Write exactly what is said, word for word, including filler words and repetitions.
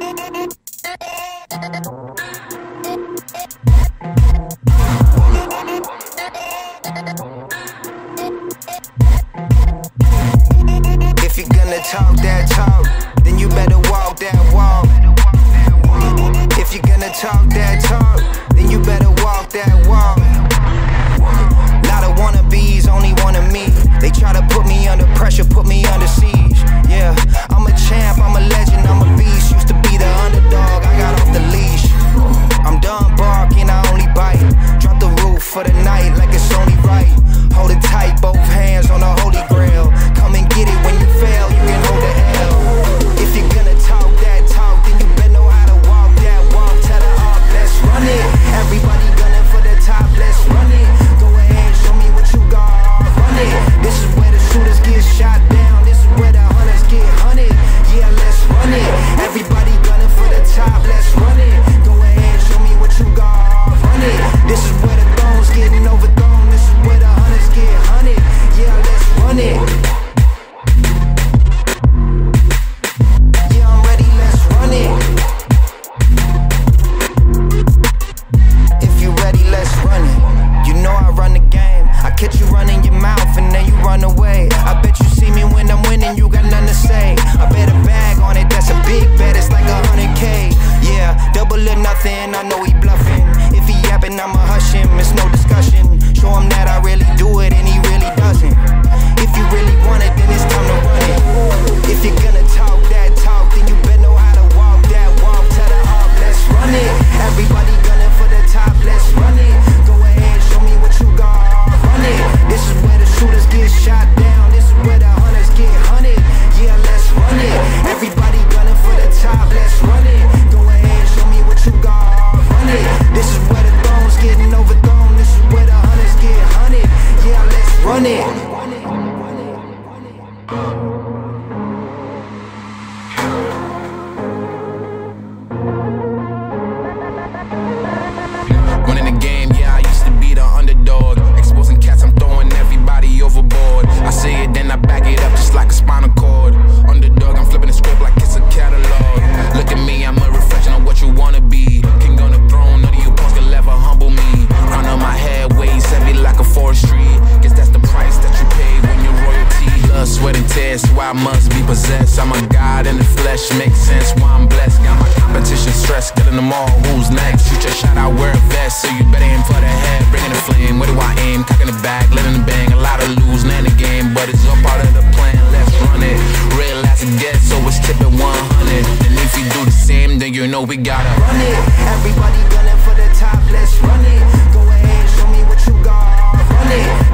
If you're gonna talk that talk, then you better walk that walk. If you're gonna talk that talk, then you better walk that walk. Lot of wannabes, only one of me. They try to put me under pressure, put me under siege. Yeah, I'm a champ, I'm a legend, I'm a beast. Used to be the underdog, I got off the leash. I'm done barking, I only bite. Drop the roof for the night like it's only right. Hold it tight, both hands on the holy grail. Come and get it when you fail, you can hold the L. If you're gonna talk that talk, then you better know how to walk that walk. Tell the art, let's run it. Everybody gunning for the top, let's run it. Go ahead, show me what you got, run it. This is where the shooters get shot down. This is where the hunters get hunted. Yeah, let's run it. Everybody gunning for the top, let's run it. Go ahead, show me what you got, run it. This is where the thrones getting overthrown. This is where the hunters get hunted. Yeah, let's run it. Yeah, I'm ready, let's run it. If you ready, let's run it. You know I run the game. I catch you running your mouth and then you run away. I bet you see me when I'm winning, you got nothing to say. I bet a bag on it, that's a big bet, it's like a hundred K. Yeah, double or nothing, I know he bluffing. If he yapping, I'ma hush him, it's no discussion. Show him that I really do it and he really doesn't. If you really want it, then it's time to run it. If you're gonna talk that talk, then you better know how to walk that walk. Tell the art, let's run it. Everybody gunning for the top, let's run it. Go ahead, show me what you got, run it. This is where the shooters get shot down. This is where the hunters get hunted. Yeah, let's run it. Everybody gunning for the top, let's run it. Go ahead, show me what you got, run it. This is where the thrones getting overthrown. This is where the hunters get hunted. Yeah, let's run it. Winning the game, yeah, I used to be the underdog. Exposing cats, I'm throwing everybody overboard. I say it, then I back it up just like a spinal cord. Underdog, I'm flipping the script like it's a catalog. Look at me, I'm a reflection of what you wanna be. King on the throne, none of you punks can ever humble me. Crown on my head weighs heavy like a forestry. Guess that's the price that you pay when you're royalty. Blood, sweat, and tears, so I must be possessed. I'm a god in the flesh, makes sense why I'm blessed. Got my competition stressed, killing them all, who's next? Shoot your shot, I wear a vest, so you better aim for the head. Bringing the flame, where do I aim? Cocking the back, letting the bang. A lot of lose, land the game, but it's all part of the plan. Let's run it, real as it gets, so it's tipping one hundred. And if you do the same, then you know we gotta run it. Everybody gunning for the top, let's run it. Go ahead, show me what you got, run it.